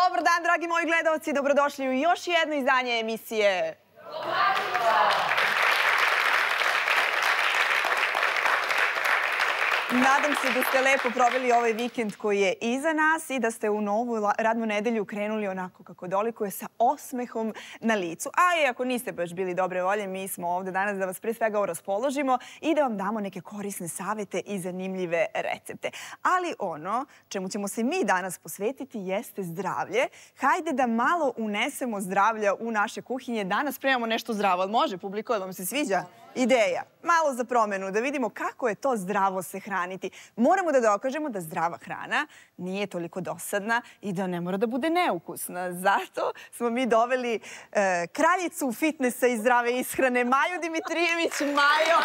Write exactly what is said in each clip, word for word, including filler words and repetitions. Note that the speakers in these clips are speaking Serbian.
Dobar dan, dragi moji gledalci, dobrodošli u još jedno izdanje emisije Domaćica. Nadam se da ste lepo proveli ovaj vikend koji je iza nas i da ste u novu radnu nedelju krenuli onako kako dolikuje sa osmehom na licu. A i ako niste baš bili dobre volje, mi smo ovde danas da vas pre svega raspoložimo i da vam damo neke korisne savete i zanimljive recepte. Ali ono čemu ćemo se mi danas posvetiti jeste zdravlje. Hajde da malo unesemo zdravlja u naše kuhinje. Danas spremamo nešto zdravo. Može, publiko, da vam se sviđa? Ideja. Malo za promenu, da vidimo kako je to zdravo se hraniti. Moramo da dokažemo da zdrava hrana nije toliko dosadna i da ne mora da bude neukusna. Zato smo mi doveli e, kraljicu fitnesa i zdrave ishrane, Maju Dimitrijević. Majo!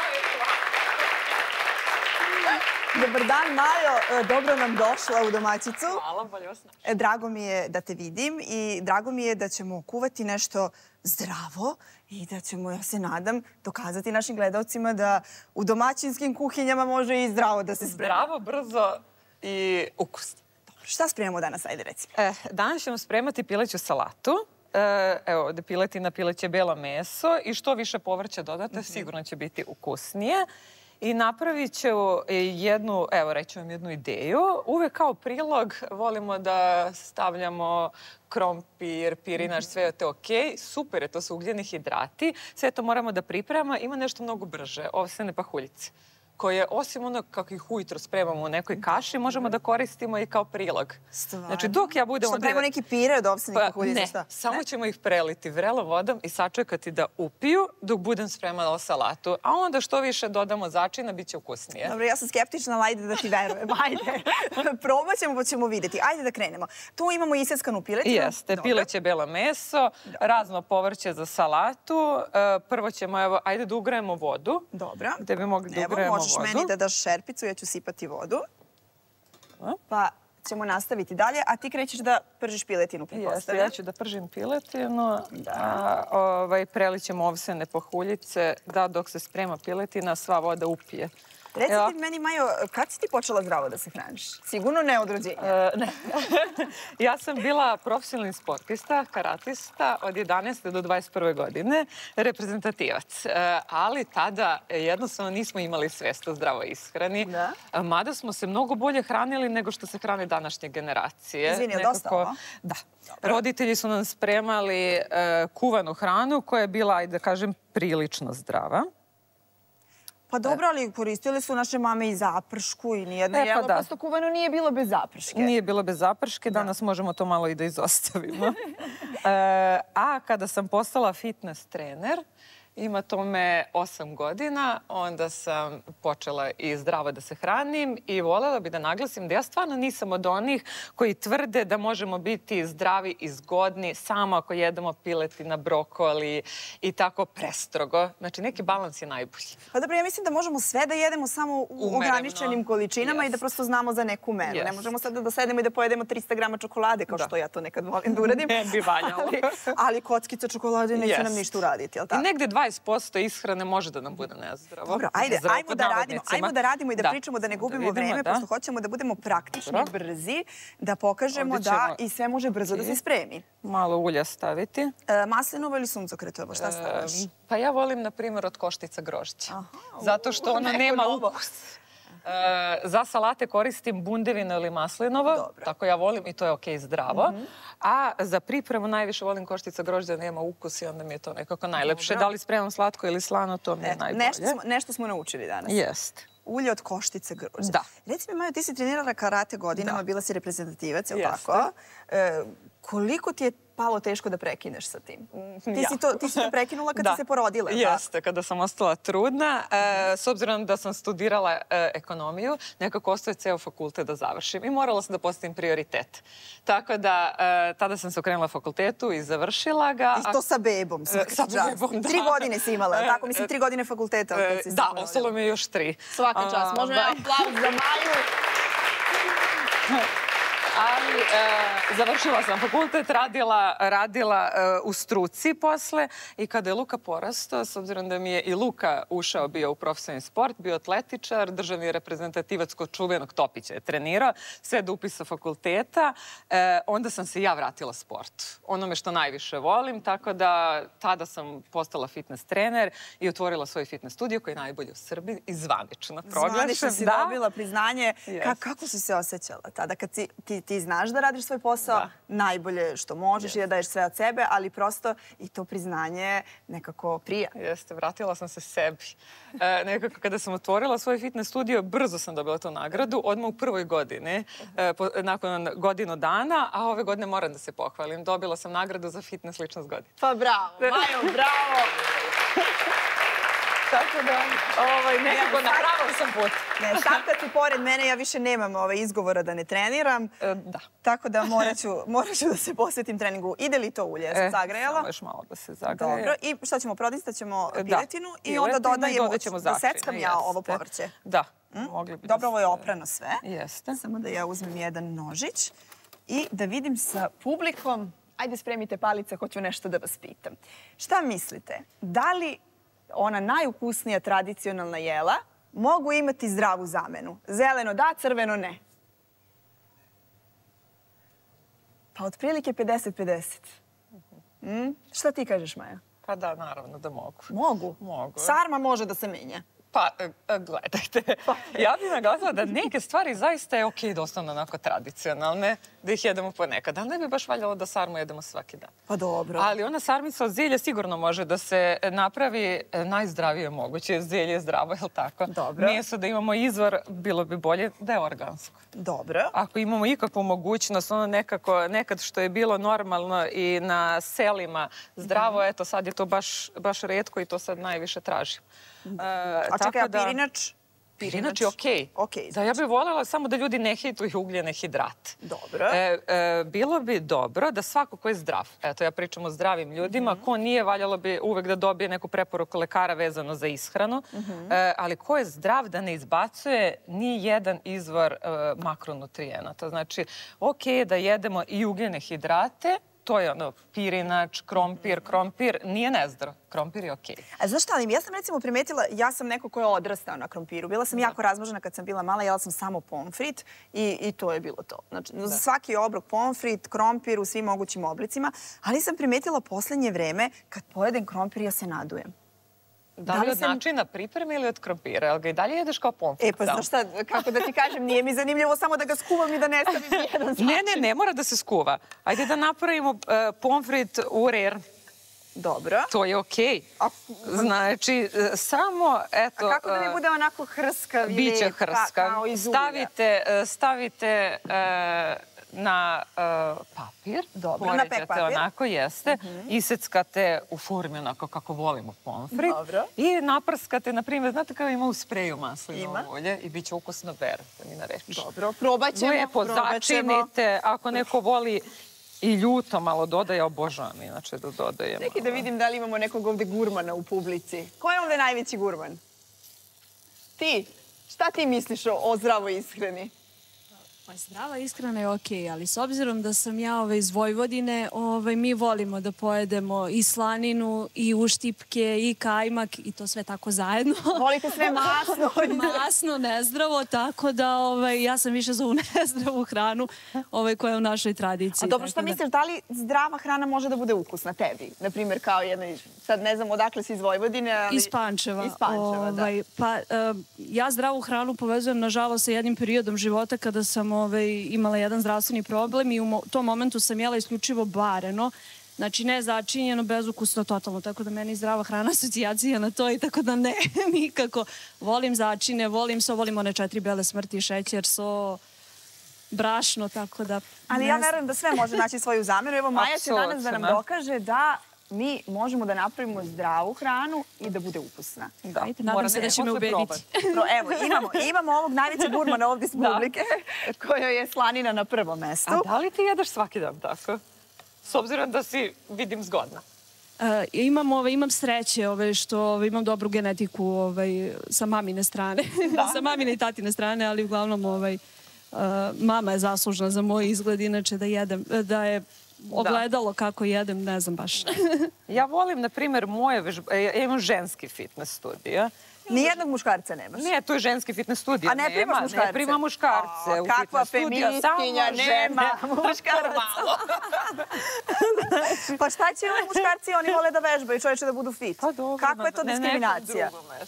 Dobar dan, Majo. Dobro nam došla u Domaćicu. Hvala, bolje vas našla. Drago mi je da te vidim i drago mi je da ćemo kuvati nešto zdravo i da ćemo, ja se nadam, dokazati našim gledalcima da u domaćinskim kuhinjama može i zdravo da se sprema. Zdravo, brzo i ukusno. Dobro, šta spremamo danas? Ajde, reci. E, danas ćemo spremati pileću salatu. E, evo, ovde piletina, pileće belo meso i što više povrća dodate, mm-hmm. sigurno će biti ukusnije. I napravit ću jednu, evo reću vam jednu ideju. Uvek kao prilog volimo da stavljamo krompir, pirinač, sve je to okej. Super je, to su ugljeni hidrati. Sve to moramo da pripremamo. Ima nešto mnogo brže, ovsene pahuljice, koje osim ono kako ih ujutro spremamo u nekoj kaši, možemo da koristimo i kao prilog. Stvarno? Znači, dok ja budem... Što pravimo neki pire od ovsenih pahuljica? Ne, šta? samo ne? ćemo ih preliti vrelom vodom i sačekati da upiju dok budem spremala salatu. A onda što više dodamo začina, bit će ukusnije. Dobro, ja sam skeptična, ali ajde da ti verujem. Ajde, probat ćemo pa ćemo vidjeti. Ajde da krenemo. Tu imamo isjeskanu piletinu. Jeste, pileće belo meso, razno povrće za salatu. Prvo ćemo, evo, ajde da ugrejemo vodu. Dobro. Gde bi mogli da ugrejemo vodu. Možeš meni da daš šerpicu, ja ću sipati vodu. Pa ćemo nastaviti dalje, a ti krećeš da pržiš piletinu, pretpostavljam. Jeste, ja ću da pržim piletinu, a ovaj, prelićemo ovsene pahuljice, da dok se sprema piletina sva voda upije. Reci ti meni, Majo, kad si ti počela zdravo da se hraniš? Sigurno ne od rođenja. E, ne. Ja sam bila profesionalni sportista, karatista od jedanaeste do dvadeset prve godine, reprezentativac. E, ali tada jednostavno nismo imali svest o zdravoj ishrani. Da. Mada smo se mnogo bolje hranili nego što se hrane današnje generacije. Izvini, je dosta ovo? Da. Dobro. Roditelji su nam spremali e, kuvanu hranu koja je bila, ajde da kažem, prilično zdrava. Pa dobro, ali koristile su naše mame i zapršku i nijedno e, pa jelo, da. prosto kuvano nije bilo bez zaprške. Nije bilo bez zaprške, danas da. možemo to malo i da izostavimo. e, a kada sam postala fitness trener, ima tome osam godina, onda sam počela i zdravo da se hranim i voljela bi da naglasim da ja stvarno nisam od onih koji tvrde da možemo biti zdravi i zgodni samo ako jedemo piletina, brokoli i tako prestrogo. Znači, neki balans je najbolji. Pa dobro, ja mislim da možemo sve da jedemo samo u Umereno. ograničenim količinama yes. i da prosto znamo za neku meru. Yes. Ne možemo sada da sedemo i da pojedemo trista grama čokolade, kao da. što ja to nekad volim da uradim. Ne bi valjalo. ali, ali kockica čokolade neće yes. nam ništa uraditi, jel tako? I negde dvadeset posto ishrane može da nam bude nezdravo. Dobro, ajde, zdravo, ajmo, da radimo, ajmo da radimo i da, da. pričamo, da ne gubimo da vidimo, vreme, da. pošto hoćemo da budemo praktični, Dobro. brzi, da pokažemo da i sve može brzo da se spremi. Malo ulja staviti. E, maslinovo ili suncokretovo, šta stavljaš? E, pa ja volim, na primjer, od koštica grožđa. Aha, zato što ono nema ukus. E, za salate koristim bundevino ili maslinovo, Dobro. tako ja volim i to je okej zdravo. Mm-hmm. A za pripremu najviše volim koštica grožđa, nema ukus i onda mi je to nekako najlepše. Dobro. Da li spremam slatko ili slano, to mi je e, najbolje. Nešto smo, nešto smo naučili danas. Jeste. Ulje od koštice grožđa. Da. Reci mi, Majo, ti si trenirala karate godinama, da. bila si reprezentativac, je li Jeste. tako? E, koliko ti je palo teško da prekineš sa tim? Ti si to, ti si to prekinula kad da. si se porodila. Jeste, kada sam ostala trudna. E, s obzirom da sam studirala e, ekonomiju, nekako ostaje ceo fakultet da završim i morala sam da postavim prioritet. Tako da, e, tada sam se okrenula fakultetu i završila ga. I to sa bebom. E, sa bebom, da. Tri godine si imala, e, tako? Mislim, tri godine fakulteta. E, si da, ostalo mi je još tri. Svaka čast. Možemo jedan aplauz za Maju. Ali e, završila sam fakultet, radila, radila e, u struci posle i kada je Luka porastao, s obzirom da mi je i Luka ušao bio u profesionalni sport, bio atletičar, državni reprezentativac kod čuvenog Topića je trenirao, sve do upisa fakulteta, e, onda sam se ja vratila sport. Onome što najviše volim, tako da tada sam postala fitness trener i otvorila svoj fitness studio koji je najbolji u Srbiji i zvanično proglašen. Zvanično si da. dobila priznanje. Yes. Ka, kako si se osjećala tada? Kad si, ti, ti znaš da radiš svoj posao da. najbolje što možeš yes. i da daješ sve od sebe, ali prosto i to priznanje nekako prija. Jeste, vratila sam se sebi. E, nekako kada sam otvorila svoj fitness studio, brzo sam dobila tu nagradu, odmah u prvoj godini, e, po, nakon godinu dana, a ove godine moram da se pohvalim. Dobila sam nagradu za fitness ličnost godine. Pa bravo, Majo, bravo! Tako da, ovaj, nekako na pravom sam put. Ne, sad kad si pored mene, ja više nemam ovaj izgovora da ne treniram. E, da. Tako da morat ću, morat ću da se posvetim treningu. Ide li to ulje? E, zagrejalo? Samo još malo da se zagreje. Dobro. I šta ćemo? Prodistat ćemo piletinu da. i onda dodajemo, da seckam ja ovo povrće. Da. Mm? Mogli bi Dobro, da ovo je oprano sve. Jeste. Samo da ja uzmem jedan nožić i da vidim sa publikom. Ajde, spremite palice, hoću nešto da vas pitam. Šta mislite? Da li ona najukusnija tradicionalna jela mogu imati zdravu zamenu? Zeleno da, crveno ne. Pa otprilike pedeset pedeset. Mm? Šta ti kažeš, Maja? Pa da, naravno da mogu. Mogu? Mogu. Sarma može da se menja. Pa, gledajte, ja bih naglasila da neke stvari zaista je okej da ostanu onako tradicionalne, da ih jedemo ponekad, ali ne bi baš valjalo da sarmu jedemo svaki dan. Pa dobro. Ali ona sarmica od zelja sigurno može da se napravi najzdravije moguće. Zelje je zdravo, je li tako? Dobro. Meso da imamo izvor, bilo bi bolje da je organsko. Dobro. Ako imamo ikakvu mogućnost, ono nekako, nekad što je bilo normalno i na selima zdravo, mm. eto sad je to baš, baš retko i to sad najviše tražimo. Uh, a čekaj, a pirinač? Pirinač je okej. Okay. Da, ja bih voljela samo da ljudi ne hejtuju ugljene hidrate. Dobro. E, e, bilo bi dobro da svako ko je zdrav, eto ja pričam o zdravim ljudima, mm-hmm. ko nije, valjalo bi uvek da dobije neku preporuku lekara vezano za ishranu, mm-hmm. e, ali ko je zdrav da ne izbacuje ni jedan izvor e, makronutrijenata. Znači, okej je da jedemo i ugljene hidrate, to je ono, pirinač, krompir, krompir, nije nezdrav. Krompir je okej. A znaš šta, ja sam recimo primetila, ja sam neko ko je odrastao na krompiru. Bila sam da. jako razmažena kad sam bila mala, jela sam samo pomfrit i, i to je bilo to. Znači, za svaki obrok pomfrit, krompir u svim mogućim oblicima, ali sam primetila poslednje vreme, kad pojedem krompir, ja se nadujem. Da li od sam... načina pripreme ili od krompira? Jel ga i dalje jedeš kao pomfrit? E, pa znaš šta, kako da ti kažem, nije mi zanimljivo samo da ga skuvam i da ne stavim jedan začin. Ne, ne, ne mora da se skuva. Ajde da napravimo uh, pomfrit u rare. Dobro. To je okej. Okay. Znači, uh, samo, eto... A kako da mi bude onako hrskav? Biće hrskav. Kao iz ulja. Stavite, uh, stavite uh, na uh, papir. Dobro, na pek papir. Onako jeste. Uh-huh. Iseckate u formi onako kako volimo pomfrit. Dobro. I naprskate, na primjer, znate kao ima u spreju maslinovo ulje i bit će ukusno berete mi na reč. Dobro, probat ćemo. Lijepo začinite. Ako neko voli i ljuto malo dodaje, obožavam inače da dodajem. Neki da vidim da li imamo nekog ovde gurmana u publici. Ko je ovde najveći gurman? Ti? Šta ti misliš o, o zdravoj ishrani? Pa zdrava ishrana je okej, ali s obzirom da sam ja ove, iz Vojvodine, ove, mi volimo da pojedemo i slaninu, i uštipke, i kajmak, i to sve tako zajedno. Volite sve masno. Masno, nezdravo, tako da ove, ja sam više za ovu nezdravu hranu ove, koja je u našoj tradiciji. A dobro, šta da... misliš, da li zdrava hrana može da bude ukusna tebi? Naprimjer, kao jedna, sad ne znam odakle si iz Vojvodine, ali... Iz Pančeva. Iz Pančeva, ovaj, da. Pa, uh, ja zdravu hranu povezujem, nažalost, sa jednim periodom života kada sam Ove, imala jedan zdravstveni problem i u mo tom momentu sam jela isključivo bareno. Znači, ne začinjeno, bezukusno, totalno. Tako da meni zdrava hrana asocijacija na to i tako da ne, nikako. Volim začine, volim so, volim one četiri bele smrti, šećer, so, brašno, tako da... Ali ja verujem da sve može naći svoju zamenu. Evo, Maja će danas da nam dokaže da mi možemo da napravimo zdravu hranu i da bude ukusna. Da. Ajde, nadam se da će me ubediti. Evo, imamo, imamo ovog najvećeg gurmana ovdje iz publike, kojoj je slanina na prvom mestu. A da li ti jedeš svaki dan tako? S obzirom da si, vidim, zgodna. Uh, imam, ove, imam sreće ove, što ove, imam dobru genetiku ove, sa mamine strane. Sa mamine i tatine strane, ali uglavnom... Ove, mama je zaslužna za moj izgled, inače da jedem, da je ogledalo kako jedem, ne znam baš. Ja volim, na primjer, moje vežbe, ja imam ženski fitness studio. Nijednog muškarca nemaš? Ne, to je ženski fitness studio. A ne primaš muškarce? Ne primam muškarce. O, kakva feministkinja, nema muškaraca. Pa šta će oni muškarci, oni vole da vežbaju, čovječe da budu fit. Pa dobro. Kakva je to diskriminacija?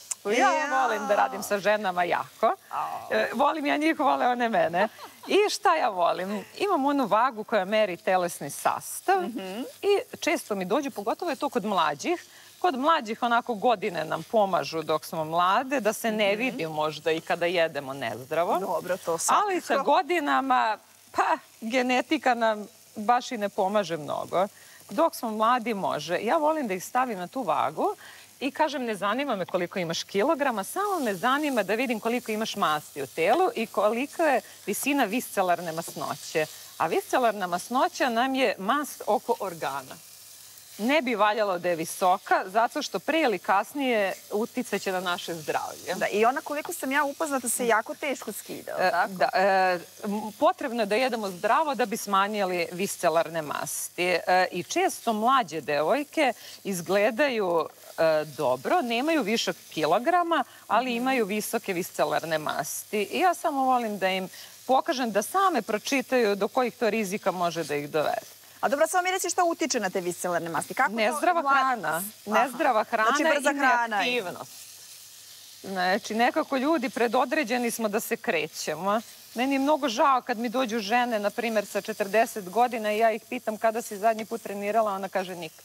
Ja volim da radim sa ženama jako. Volim ja njih, vole one mene. I šta ja volim? Imam onu vagu koja meri telesni sastav i često mi dođu, pogotovo je to kod mlađih, kod mlađih onako godine nam pomažu dok smo mlade, da se ne vidi možda i kada jedemo nezdravo. Dobro, to svakako. Ali sa godinama, pa, genetika nam baš i ne pomaže mnogo. Dok smo mladi može. Ja volim da ih stavim na tu vagu i kažem, ne zanima me koliko imaš kilograma, samo me zanima da vidim koliko imaš masti u telu i koliko je visina viscelarne masnoće. A viscelarna masnoća nam je mast oko organa. Ne bi valjalo da je visoka, zato što pre ili kasnije uticat će na naše zdravlje. Da, i ona, koliko sam ja upoznata, se jako teško skida, tako? Da, e, potrebno je da jedemo zdravo da bi smanjili viscelarne masti. E, I često mlađe devojke izgledaju e, dobro, nemaju višak kilograma, ali imaju visoke viscelarne masti. I ja samo volim da im pokažem da same pročitaju do kojih to rizika može da ih dovede. A dobro, samo mi reći šta utiče na te viscelarne masti. Nezdrava hrana. Nezdrava hrana i neaktivnost. Znači, nekako ljudi predodređeni smo da se krećemo. Meni je mnogo žao kad mi dođu žene, na primjer, sa četrdeset godina i ja ih pitam kada si zadnji put trenirala, ona kaže nikad.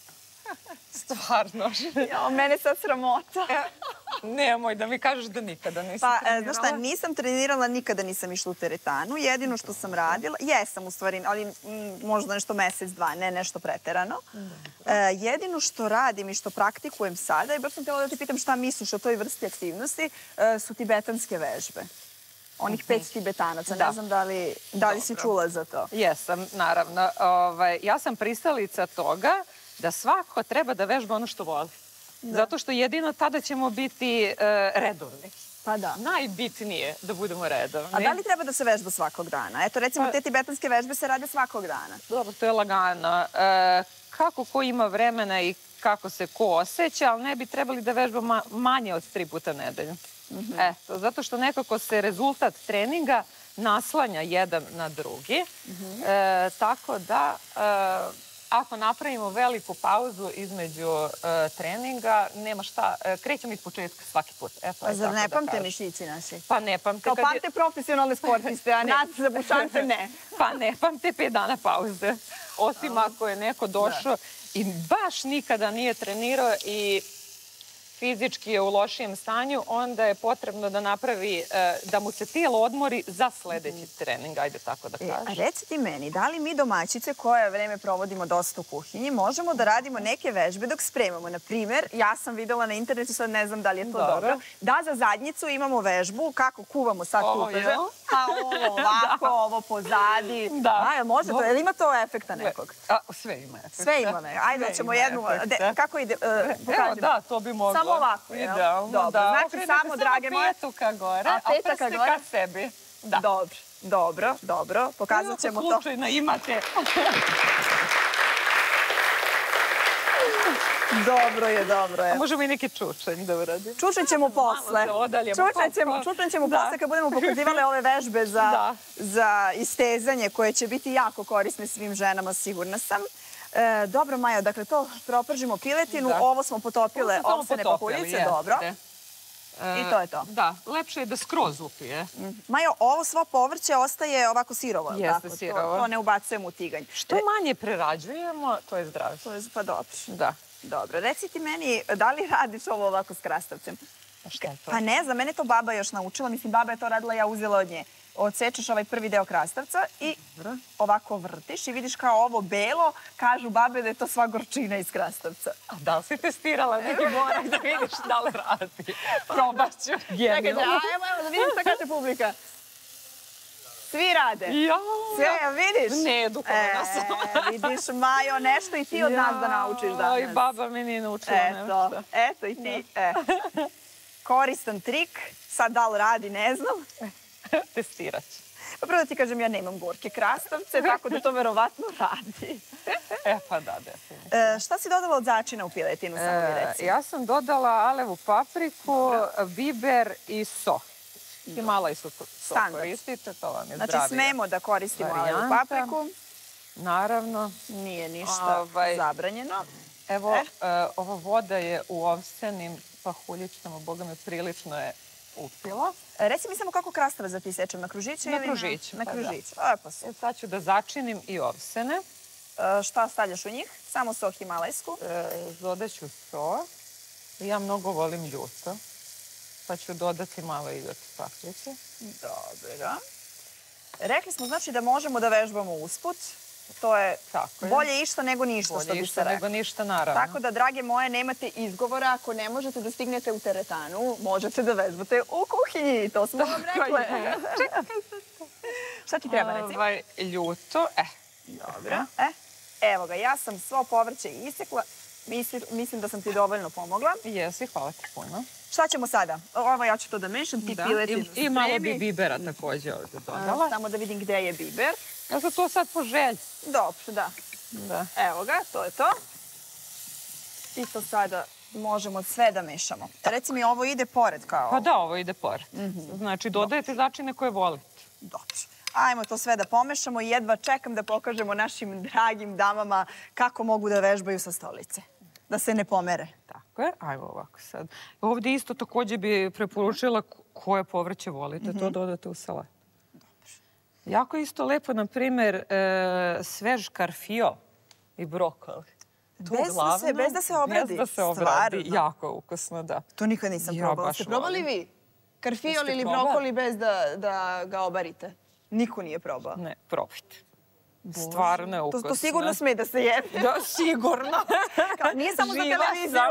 Stvarno. Ja, mene sad sramota. Nemoj da mi kažeš da nikada nisam pa, trenirala. Znaš šta, nisam trenirala, nikada nisam išla u teretanu. Jedino što sam radila, jesam u stvari, ali m, možda nešto mesec, dva, ne nešto preterano. E, jedino što radim i što praktikujem sada, i baš sam htjela da ti pitam šta misliš o toj vrsti aktivnosti, e, su tibetanske vežbe. Onih pet tibetanaca. Da. Ne znam da li, da li si čula za to. Jesam, naravno. Ovaj, ja sam pristalica toga da svako treba da vežba ono što voli. Zato što jedino tada ćemo biti e, redovni. Pa da. Najbitnije da budemo redovni. A da li treba da se vežba svakog dana? Eto, recimo, Pa, te tibetanske vežbe se rade svakog dana. Dobro, to je lagano. E, kako ko ima vremena i kako se ko osjeća, ali ne bi trebali da vežba ma, manje od tri puta nedelju. Mm-hmm. Eto, zato što nekako se rezultat treninga naslanja jedan na drugi. Mm-hmm. e, tako da... E, Ako napravimo veliku pauzu između uh, treninga, nema šta, uh, krećemo iz početka svaki put. Eto, pa zar ne da pamte mišići naši? Pa ne pamte. Kao kad pamte je... profesionalne sportiste, a nas za bušance ne. Pa ne pamte pet dana pauze. Osim ako je neko došao i baš nikada nije trenirao i fizički je u lošijem stanju, onda je potrebno da napravi, da mu se tijelo odmori za sledeći trening, ajde tako da kažem. A reci ti meni, da li mi domaćice koje vreme provodimo dosta u kuhinji, možemo da radimo neke vežbe dok spremamo? Na primjer, ja sam videla na internetu, sad ne znam da li je to dobro, da za zadnjicu imamo vežbu, kako kuvamo sad kupeže, pa ovo ovako, ovo pozadi. Da. Može to, ili ima to efekta nekog? Sve ima efekta. Sve ima nekog. Ajde, da ćemo jednu, kako ide, pokažemo. Da, to bi moglo. Samo ovako, jel? Idealno, dobro. Da. Znači, samo, drage moje... petu ka gore, a, a prste ka sebi. Da. Dobro, dobro, dobro. Pokazat ćemo to. Slučajno imate. Dobro je, dobro je. A možemo i neki čučanj da uradimo. Čučanj ćemo posle. Čučanj ćemo posle kad budemo pokazivale ove vežbe za, za istezanje koje će biti jako korisne svim ženama, sigurna sam. E, dobro, Majo, dakle, to propržimo piletinu, da. Ovo smo potopile ovsene pahuljice, dobro. E, I to je to. Da, lepše je da skroz upije. Mm. Majo, ovo svo povrće ostaje ovako sirovo. Jeste tako? sirovo. To, to ne ubacujemo u tiganj. Što manje prerađujemo, to je zdravlje. To je, pa dobro. Da. Dobro, reci ti meni, da li radiš ovo ovako s krastavcem? Šta je to? Pa ne znam, mene to baba još naučila, mislim, baba je to radila, ja uzela od nje. Odsečeš ovaj prvi deo krastavca i ovako vrtiš i vidiš kao ovo belo, kažu babe da je to sva gorčina iz krastavca. A da li si testirala neki morak da vidiš da li radi? Probat ću. Čekaj, evo, evo, da vidim šta kaže publika. Svi rade. Ja. Sve, vidiš? Ne, duhovna sam. E, vidiš, Majo, nešto i ti od nas da naučiš danas. Oj, baba mi nije naučila nešto. Eto, eto i ti. E. Koristan trik. Sad da li radi, ne znam. Testirat ću. Prvo da ti kažem, ja nemam gorke krastavce, tako da to verovatno radi. E pa da, definitivno. Šta si dodala od začina u piletinu, samo mi reci? Ja sam dodala alevu papriku, biber i so. I mala i so koristite, to vam je zdravije. Znači smemo da koristimo alevu papriku. Naravno. Nije ništa zabranjeno. Evo, ova voda je u ovsenim pahuljičkama, boga me prilično je upila. Reci mi samo kako krastavac da ti sečem, na kružiće ili na... Na kružiće. Na kružiće. Sad ću da začinim i ovsene. Šta stavljaš u njih? Samo so himalajsku? Dodaću so. Ja mnogo volim ljuto. Pa ću dodati malo i od paprike. Dobro. Rekli smo znači da možemo da vežbamo usput. To je bolje išta nego ništa, što bi se rekao. Bolje išta nego ništa, naravno. Tako da, drage moje, nemate izgovora. Ako ne možete da stignete u teretanu, možete da vežbate u kuhinji. To smo vam rekle. Čekaj sad to. Šta ti treba, reci? Ljuto. E. Dobro. Evo ga, ja sam svo povrće isekla. Mislim da sam ti dovoljno pomogla. Jesi, hvala ti puno. Šta ćemo sada? Ovo ja ću to da mešam, ti piletinu spremi. I malo bi bibera također ovdje dodala. Samo da vidim gde je biber. Ja sam to sad po želji. Dobro, da. Evo ga, to je to. I to sada možemo sve da mešamo. Reci mi, ovo ide pored kao... Pa da, ovo ide pored. Znači, dodajete začine koje volite. Dobro. Ajmo to sve da pomešamo i jedva čekam da pokažemo našim dragim damama kako mogu da vežbaju sa stolice. Da se ne pomere. Tako je. Ajmo ovako sad. Ovdje isto također bi preporučila koje povrće volite. To dodate u salat. Jako isto lepo, na primjer, svež karfiol i brokoli. Bez da se obradi? Bez da se obradi. Jako ukusno, da. To nikad nisam probala. Ste probali vi karfiol ili brokoli bez da ga obarite? Niko nije probao. Ne, probajte. Stvarno je ukusno. To sigurno sme da se jede. Da, sigurno. Nije samo za televiziju.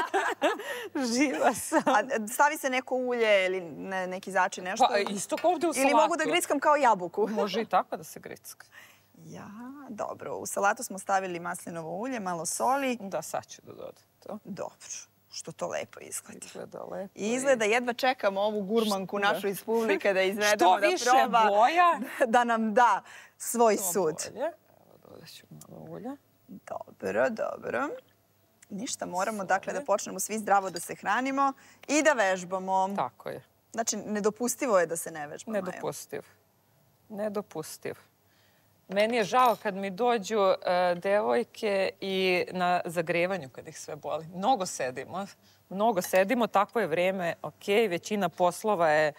Živa sam. A stavi se neko ulje ili neki začin, nešto? Pa isto kao ovdje u salatu. Ili mogu da grickam kao jabuku? Može i tako da se gricka. Ja, dobro. U salatu smo stavili maslinovo ulje, malo soli. Da, sad ću da dodam to. Dobro. Što to lepo izgleda. Izgleda lepo. Izgleda, jedva čekamo ovu gurmanku našu iz publike da izvedemo, da proba. Što više boja. Da nam da svoj sud. Evo, dodat ću malo ulja. Dobro, dobro. Ništa, moramo dakle da počnemo svi zdravo da se hranimo i da vežbamo. Tako je. Znači, nedopustivo je da se ne vežba, Majo. Nedopustiv. Nedopustiv. Meni je žao kad mi dođu devojke i na zagrevanju kad ih sve boli. Mnogo sedimo. Mnogo sedimo, takvo je vreme, ok, većina poslova je...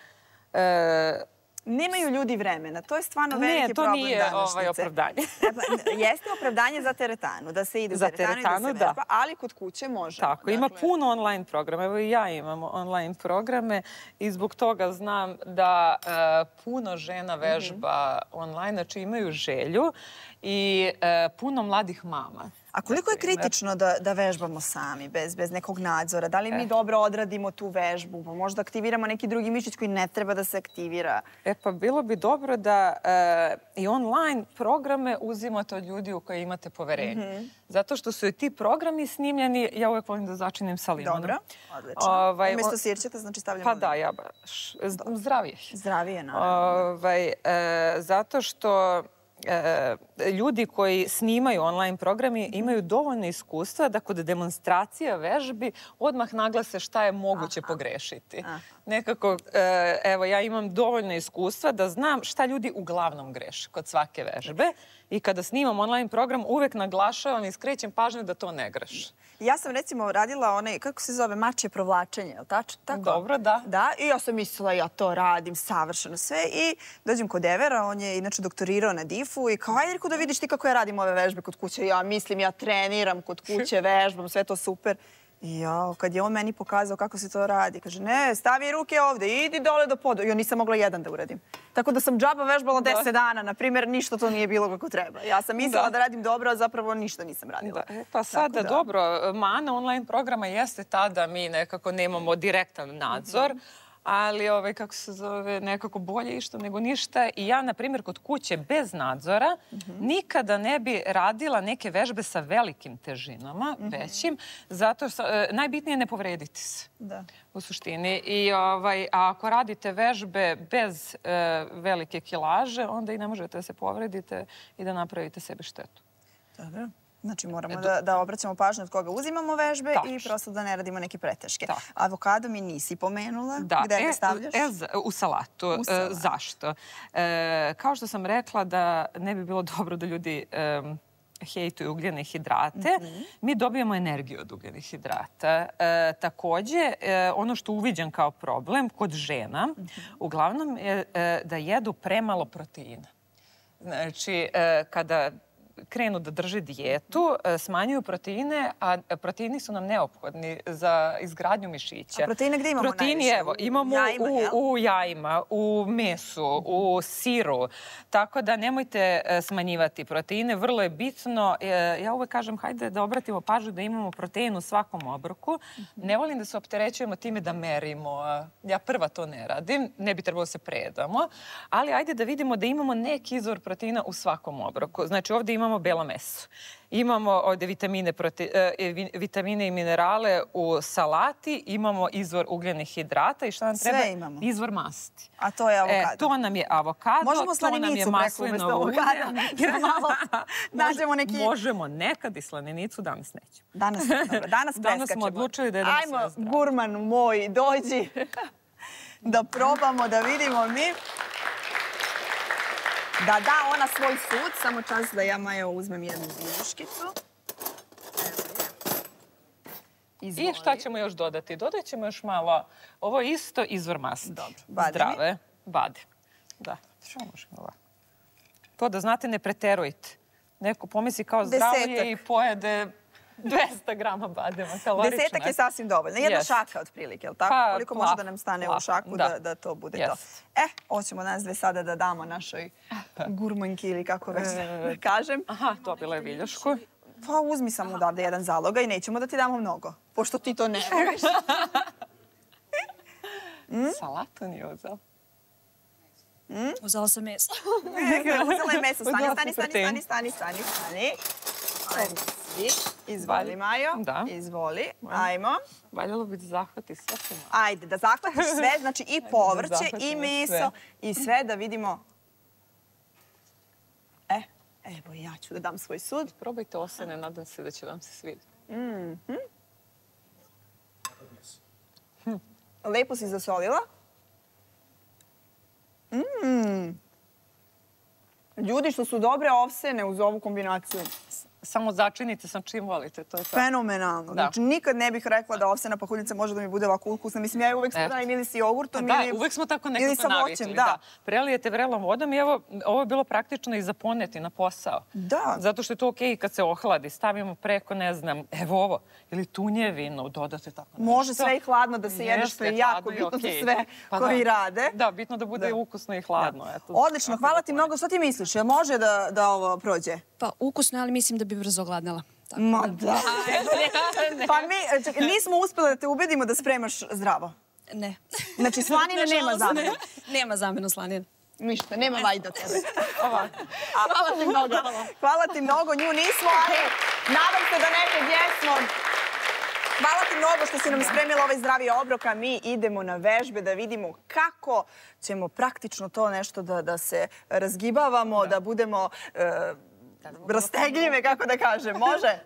Nemaju ljudi vremena. To je stvarno veliki problem današnjice. Ne, to nije opravdanje. Jeste opravdanje za teretanu, da se ide u teretanu i da se vežba, ali kod kuće može. Tako, ima puno online programa. Evo i ja imam online programe i zbog toga znam da puno žena vežba online, znači imaju želju i puno mladih mama. A koliko je kritično da vežbamo sami, bez nekog nadzora? Da li mi dobro odradimo tu vežbu? Pa možda aktiviramo neki drugi mišić koji ne treba da se aktivira? E pa bilo bi dobro da i online programe uzimate od ljudi u koje imate poverenje. Zato što su i ti programi snimljeni, ja uvijek volim da začinim sa limunom. Dobro, odlično. Umjesto sirćeta, znači stavljamo limun. Pa da, ja baš. Zdravije. Zdravije, naravno. Zato što ljudi koji snimaju online programi imaju dovoljno iskustva da kod demonstracija vežbi odmah naglase šta je moguće pogrešiti. Nekako, evo, ja imam dovoljno iskustva da znam šta ljudi uglavnom greše kod svake vežbe i kada snimam online program uvek naglašavam i skrećem pažnju da to ne greše. Ja sam recimo radila onaj, kako se zove, mačje provlačenje, je li tako? Dobro, da. Da, i ja sam mislila ja to radim savršeno sve i dođem kod Evera, on je inače doktorirao na difu i kao, ajde reko da vidiš ti kako ja radim ove vežbe kod kuće. Ja mislim, ja treniram kod kuće, vežbam, sve to super. I ja, kad je on meni pokazao kako se to radi, kaže, ne, stavi ruke ovde, idi dole do poda. I ja nisam mogla jedan da uradim. Tako da sam džaba vežbala deset dana, na primjer, ništa to nije bilo kako treba. Ja sam mislila da radim dobro, a zapravo ništa nisam radila. Pa sada, dobro, mana online programa jeste ta da mi nekako nemamo direktan nadzor, ali ovaj, kako se zove, nekako bolje išto nego ništa. I ja, na primjer, kod kuće bez nadzora nikada ne bi radila neke vežbe sa velikim težinama, većim, zato što najbitnije je ne povrediti se. Da. U suštini. I ovaj, a ako radite vežbe bez e, velike kilaže, onda i ne možete da se povredite i da napravite sebi štetu. Dobro. Znači moramo da, da obraćamo pažnju od koga uzimamo vežbe Tačno. i prosto da ne radimo neke preteške. Tako. Avokado mi nisi pomenula. Da. Gde e, ga stavljaš? E, u salatu. U salatu. E, zašto? E, kao što sam rekla da ne bi bilo dobro da ljudi e, hejtuju ugljene hidrate, mm-hmm. mi dobijamo energiju od ugljenih hidrata. E, takođe, e, ono što uviđam kao problem kod žena, mm-hmm. uglavnom je e, da jedu premalo proteina. Znači, e, kada krenu da drže dijetu, smanjuju proteine, a proteini su nam neophodni za izgradnju mišića. A proteine gdje imamo Proteini, najviše? evo, imamo jajima, u, u jajima, u mesu, u siru. Tako da nemojte smanjivati proteine. Vrlo je bitno. Ja uvek kažem, hajde da obratimo pažnju da imamo protein u svakom obroku. Ne volim da se opterećujemo time da merimo. Ja prva to ne radim. Ne bi trebalo da se predamo. Ali ajde da vidimo da imamo neki izvor proteina u svakom obroku. Znači, ovdje imamo Imamo belo meso. Imamo ovdje vitamine, prote, e, vitamine i minerale u salati, imamo izvor ugljenih hidrata i šta nam treba? Sve imamo. Izvor masti. A to je avokado. E, to nam je avokado, možemo to nam je maslinovo ulje. Jer malo nađemo neki... Možemo nekad i slaninicu, danas nećemo. Danas, dobro, danas preskačemo. Danas smo odlučili da jedemo sve zdravo. Ajmo, gurman moj, dođi da probamo, da vidimo mi. Da da ona svoj sud, samo čas da ja, Majo, uzmem jednu viljuškicu. I šta ćemo još dodati? Dodat ćemo još malo, ovo je isto izvor masti. Dobro, bade Zdrave. mi. Bade. Da, što možemo ovako? To da znate, ne preterujte. Neko pomisli kao zdravlje i pojede dvesta grama badema, kalorično. Desetak je sasvim dovoljno. Jedna Jest. šaka otprilike, jel tako? Pa, Koliko plaf, može da nam stane plaf, u šaku da, da, da to bude Jest. to. E, hoćemo nas dve sada da damo našoj gurmanki ili kako već da kažem. Aha, dobila je viljušku. Pa uzmi samo odavde jedan zaloga i nećemo da ti damo mnogo, pošto ti to ne voliš. mm? Salatu nije uzela. Mm? Uzela sam meso. Uzela je meso. Stani, stani, stani, stani, stani, stani, stani. Ajmo svi. Izvoli, Majo. Da. Izvoli. Ajmo. Valjalo bi da zahvati sve. Ajde, da zahvatiš sve, znači i povrće, i meso, i sve da vidimo. E, evo ja ću da dam svoj sud. Probajte osene, nadam se da će vam se svidjeti. Mm-hmm. Hm. Lepo si zasolila. Mm. Ljudi što su dobre ovsene uz ovu kombinaciju. Samo začinite sa čim volite, to je to. Fenomenalno. Znači, nikad ne bih rekla da ovsena pahuljica može da mi bude ovako ukusna. Mislim, ja uvek stavim ili s jogurtom da, ili uvek smo tako ili nekako sa navikli. voćem. Da. Da. Prelijete vrelom vodom i evo, ovo je bilo praktično i za poneti na posao. Da. Zato što je to okej kad se ohladi. Stavimo preko, ne znam, evo ovo, ili tunjevinu, dodate tako nešto. Može sve i hladno da se jede, što je jako bitno za sve koji rade. Da, bitno da bude ukusno i hladno. Odlično, hvala ti mnogo. Što ti misliš? Jel može da ovo prođe? Pa ukusno, ali mislim da bi brzo ogladnala. Ma da. Pa mi čekaj, nismo uspjeli da te ubedimo da spremaš zdravo. Ne. Znači slanine nema zamenu. Nema zamenu slanine. Ništa, nema vajda tebe. Hvala ti mnogo. Hvala ti mnogo, nju nismo, ali nadam se da nekog jesmo. Hvala ti mnogo što si nam spremila ovaj zdravi obrok, a mi idemo na vežbe da vidimo kako ćemo praktično to nešto da se razgibavamo, da budemo rastegljive, kako da kažem. Može?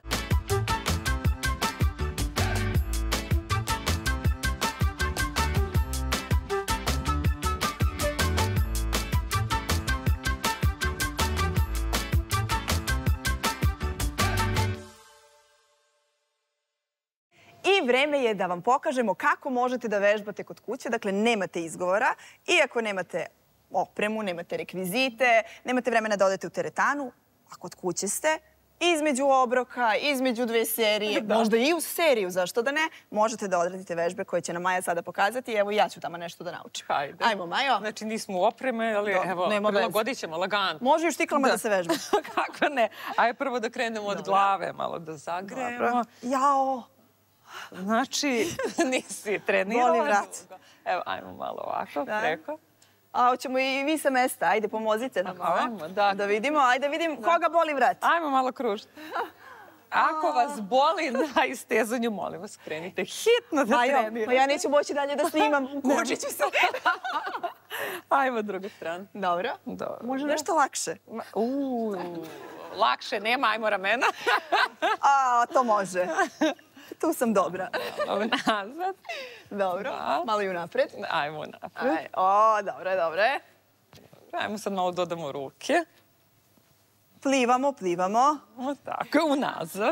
I vreme je da vam pokažemo kako možete da vežbate kod kuće. Dakle, nemate izgovora. Iako nemate opremu, nemate rekvizite, nemate vremena da odete u teretanu, a kod kuće ste, između obroka, između dve serije, možda i u seriju, zašto da ne, možete da odradite vežbe koje će nam Maja sada pokazati. Evo, ja ću tamo nešto da naučim. Hajde. Ajmo, Majo. Znači, nismo u opreme, ali evo, prilagodit ćemo lagano. Može i u štiklama da se vežba. Kako ne? Ajde prvo da krenemo od glave, malo da zagrejemo. Jao! Znači, nisi trenirala. Boli vrat. Evo, ajmo malo ovako, preko. A hoćemo i vi sa mesta. Ajde, pomozite nam malo. Ajmo, da. Da vidimo, ajde vidim koga boli vrat. Ajmo malo kružiti. Ako vas boli na istezanju, molim vas, krenite hitno da trenirate. Pa ja neću moći dalje da snimam. Kučit ću se. Ajmo drugu stranu. Dobro. Može nešto lakše. Uuu, lakše nema, ajmo ramena. A, to može. Tu sam dobra. Nazad. Dobro. Malo i unapred. Ajmo unapred. O, dobro, dobro. Ajmo sad malo dodamo ruke. Plivamo, plivamo. O, tako, unazad.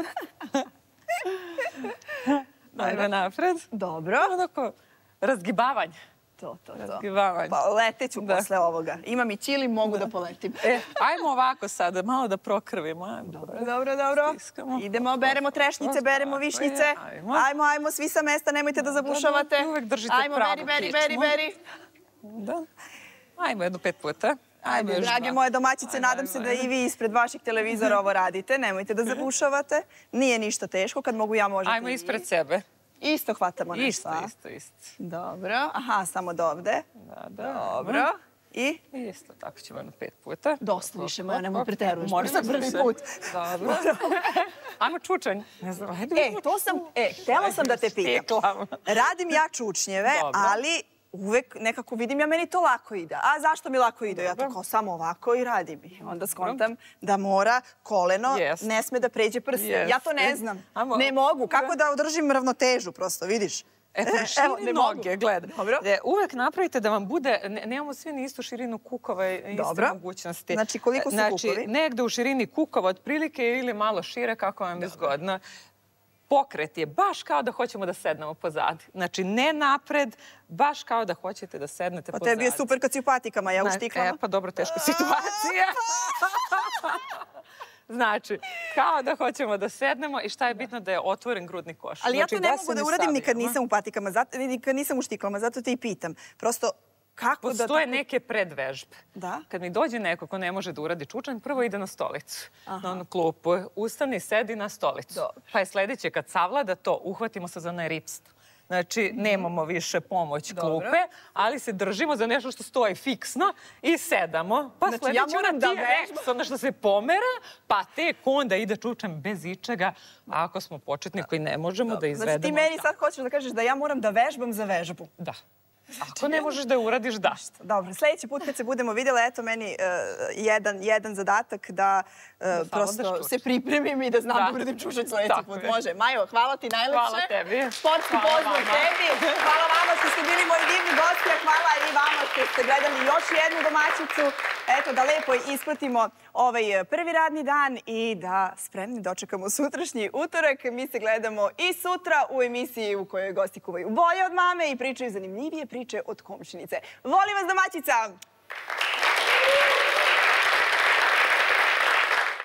Ajmo napred. Dobro. Onako, razgibavanje. To, to, to. Razgibavanje. Pa leteću posle ovoga. Imam i čili, mogu da poletim. E, ajmo ovako sada, malo da prokrvimo. Dobro, dobro, dobro. Idemo, beremo trešnice, beremo višnjice. Ajmo, ajmo, svi sa mesta, nemojte da zabušavate. Uvek držite pravu kičmu. Ajmo, beri, beri, beri. Da. Ajmo jedno pet puta. Ajde, drage moje domaćice, nadam se da i vi ispred vaših televizora ovo radite. Nemojte da zabušavate. Nije ništa teško, kad mogu ja možete i vi. Ajmo ispred sebe. Isto hvatamo nešto. Isto, isto, isto. Dobro. Aha, samo do ovde. Da, da. Dobro. I? Isto, tako ćemo jedno pet puta. Dosta više, moja, nemoj preteruješ. Moram sad prvi put. Dobro. Ajmo čučanj. Ne znam, ajde. E, to sam, e, htjela sam da te pitam. Radim ja čučnjeve, ali uvek nekako vidim ja, meni to lako ide. A zašto mi lako ide? Ja to kao samo ovako i radim. I onda skontam da mora koleno, ne sme da pređe prste. Ja to ne znam. Ne mogu. Kako da održim ravnotežu, prosto, vidiš? Eto, širi noge, gledaj. Uvek napravite da vam bude, nemamo svi na istu širinu kukova i iste mogućnosti. Znači, koliko su kukovi? Znači, negde u širini kukova otprilike ili malo šire, kako vam je zgodno. Pokret je baš kao da hoćemo da sednemo pozadi. Znači, ne napred, baš kao da hoćete da sednete pozadi. Pa tebi je super kad si u patikama, ja u štiklama. E, pa dobro, teška situacija. Znači, kao da hoćemo da sednemo i šta je bitno da je otvoren grudni koš. Ali ja to ne mogu da uradim nikad nisam u patikama, nikad nisam u štiklama, zato te i pitam. Prosto, kako da... Postoje neke predvežbe. Da? Kad mi dođe neko ko ne može da uradi čučanj, prvo ide na stolicu, na onu klupu, ustani, sedi na stolicu. Pa je sledeće, kad savlada to, uhvatimo se za onaj ripst. Znači, nemamo više pomoć klupe, ali se držimo za nešto što stoji fiksno i sedamo. Pa sledeće ona T-Rex, ono što se pomera, pa tek onda ide čučanj bez ičega. Ako smo početni koji ne možemo da izvedemo... Znači, ti meni sad hoćeš da kažeš da ja moram da vežbam za vežbu. Da. Ako ne možeš da je uradiš, da. Dobro, sljedeći put kad se budemo vidjela, eto meni jedan zadatak da prosto se pripremim i da znam da uradim čučanj sljedeći put. Može. Majo, hvala ti najlepše. Hvala tebi. Sportski pozdrav tebi. Hvala vama što ste bili moji divni gosti, a hvala i vama što ste gledali još jednu domaćicu. Eto, da lepo ispratimo ovaj prvi radni dan i da spremni dočekamo sutrašnji utorak. Mi se gledamo i sutra u emisiji u kojoj gosti kuvaju bolje od mame i pričaju zanimljivije priče od komšinice. Volim vas, domaćica!